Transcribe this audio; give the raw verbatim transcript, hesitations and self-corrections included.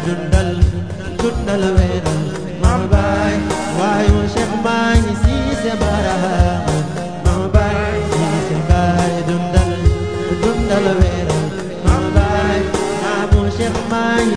dundal dundal weeral Mama Baye waayu Cheikh maa ngi Cissé Barhama Mama Baye Cissé Baye dundal dundal weeral Mama Baye maamu Cheikh maa ngi